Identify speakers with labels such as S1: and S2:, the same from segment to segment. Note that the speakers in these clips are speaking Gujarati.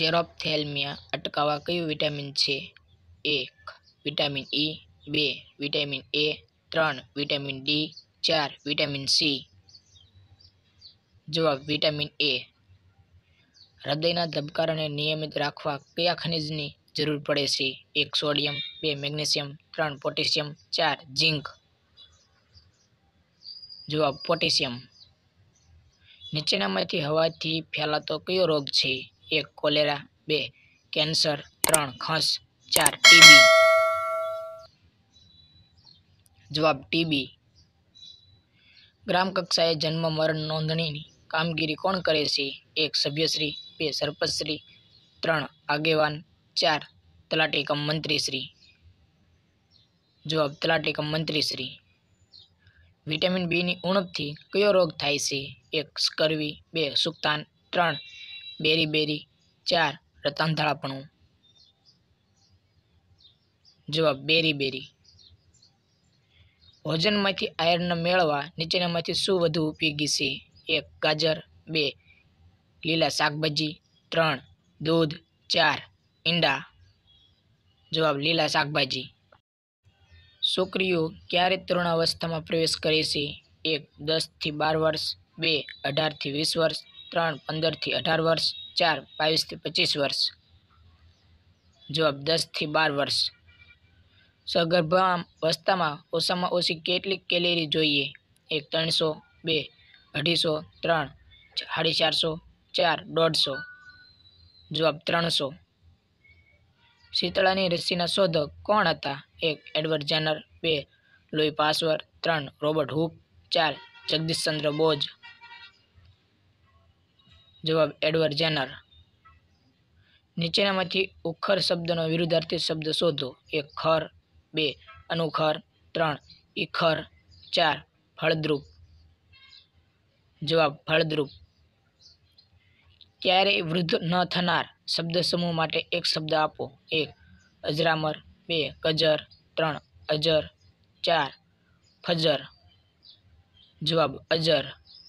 S1: જેરોપ્થેલ્મિયા અટકાવવા કયું વિટામિન છે? 1. Vitamin E, 2. Vitamin A, 3. Vitamin D, 4. Vitamin C. જવાબ વિટામિન એ. હૃદયના ધબકારાને નિયમિત રાખવા કયા ખનિજની જરૂર પડે છે? 1. સોડિયમ, 2. મેગ્નેશિયમ, 3. પોટેશિયમ, 4. ઝીંક. જવાબ પોટેશિયમ. નીચેનામાંથી હવાથી ફેલાતો કયો રોગ છે? 1. કોલેરા, 2. કેન્સર, 3. ખસ, 4. ટીબી. જવાબ ટીબી. ગ્રામ કક્ષાએ જન્મ મરણ નોંધણીની કામગીરી કોણ કરે છે? 1. સભ્યશ્રી, 2. સરપંચશ્રી, 3. આગેવાન, 4. તલાટી કમ મંત્રીશ્રી. જવાબ તલાટી કમ મંત્રીશ્રી. વિટામિન બીની ઉણપથી કયો રોગ થાય છે? 1. સ્કર્વી, 2. સુક્તાન, 3. બેરી-બેરી, 4. રતાંધળાપણું. જવાબ બેરી-બેરી. ભોજનમાંથી આયર્ન મેળવવા નીચેનામાંથી શું વધુ ઉપયોગી છે? 1. ગાજર, 2. લીલા શાકભાજી, 3. દૂધ, 4. ઈંડા. જવાબ લીલા શાકભાજી. છોકરીઓ ક્યારે તરુણાવસ્થામાં પ્રવેશ કરે છે? 1. 10 થી 12 વર્ષ, 2. 18 થી 20 વર્ષ, 3. 15 થી 18 વર્ષ, 4. 22 થી 25 વર્ષ. જવાબ 10 થી 12 વર્ષ. સગર્ભાવસ્થામાં ઓછામાં ઓછી કેટલી કેલરી જોઈએ? 1. 300, 2. 250, 3. 450, 4. 150. જવાબ 300. શીતળાની રસીના શોધક કોણ હતા? 1. Edward Jenner, 2. Louis Pasteur, 3. Robert Hooke, 4. Jagadishchandra Bose. જવાબ એડવર્ડ જેનર. નીચેનામાંથી ઉખર શબ્દનો વિરુદ્ધાર્થી શબ્દ શોધો. 1. ખર, 2. અનુખર, 3. ઇખર, 4. ફળદ્રુપ. જવાબ ફળદ્રુપ. ક્યારેય વૃદ્ધ ન થનાર શબ્દ સમૂહ માટે એક શબ્દ આપો. 1. અજરામર, 2. કજર, 3. અજર, 4. ફજર. જવાબ અજર.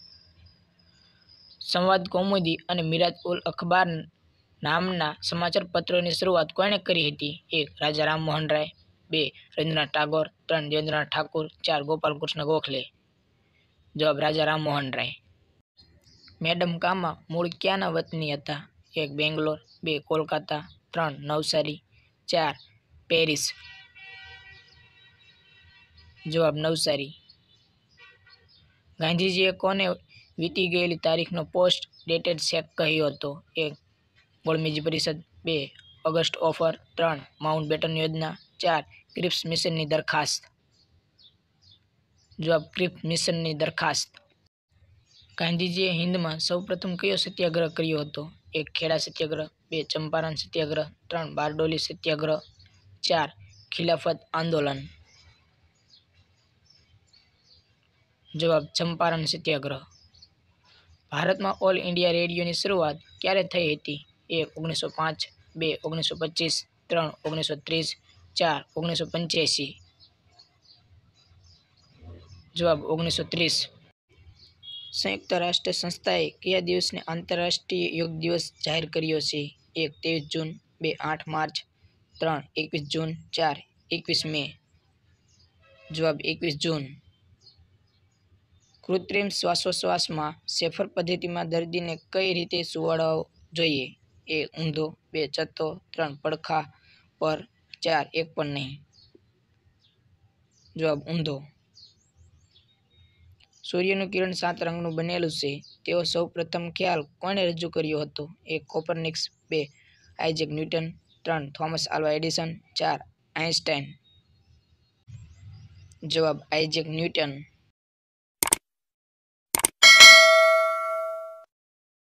S1: સંવાદ કૌમુદી અને મિરાત ઉલ અખબાર નામના સમાચાર પત્રોની શરૂઆત કોણે કરી હતી? 1. રાજા રામમોહન રાય, 2. રવિન્દ્રનાથ ટાગોર, 3. દેવેન્દ્રનાથ ઠાકુર, 4. ગોપાલ કૃષ્ણ ગોખલે. જવાબ રાજા રામમોહન રાય. મેડમ કામા મૂળ ક્યાંના વતની હતા? 1. બેંગ્લોર, 2. કોલકાતા, 3. નવસારી, 4. પેરિસ. જવાબ નવસારી. ગાંધીજીએ કોને વીતી ગયેલી તારીખનો પોસ્ટ ડેટેડ ચેક કહ્યો હતો? 1. ગોળમેજી પરિષદ, 2. August offer, 3. માઉન્ટ બેટન યોજના, 4. ક્રિપ્સ મિશનની દરખાસ્ત. જવાબ ક્રિપ્સ મિશનની દરખાસ્ત. ગાંધીજીએ હિન્દમાં સૌપ્રથમ કયો સત્યાગ્રહ કર્યો હતો? 1. ખેડા સત્યાગ્રહ, 2. ચંપારણ સત્યાગ્રહ, 3. બારડોલી સત્યાગ્રહ, 4. ખિલાફત આંદોલન. જવાબ ચંપારણ સત્યાગ્રહ. ભારતમાં ઓલ ઇન્ડિયા રેડિયોની શરૂઆત ક્યારે થઈ હતી? 1. 1905, 2. 1925, 3. 1930, 4. 1985. જવાબ 1930. સંયુક્ત રાષ્ટ્ર સંસ્થાએ કયા દિવસને આંતરરાષ્ટ્રીય યોગ દિવસ જાહેર કર્યો છે? 1. 23 જૂન, 2. 8 માર્ચ, 3. 21 જૂન, 4. 21 મે. જવાબ 21 જૂન. કૃત્રિમ શ્વાસોચ્છ્વાસમાં સેફર પદ્ધતિમાં દર્દીને કઈ રીતે સુવાડવો જોઈએ? 1. ઊંધો, 2. ચત્તો, 3. પડખા પર, 4. એક પણ નહીં. જવાબ ઊંધો. સૂર્યનું કિરણ 7 રંગનું બનેલું છે તેવો સૌ પ્રથમ ખ્યાલ કોણે રજૂ કર્યો હતો? 1. Copernicus, 2. Isaac Newton, 3. Thomas Alva Edison, 4. Einstein. જવાબ આઇઝેક ન્યૂટન.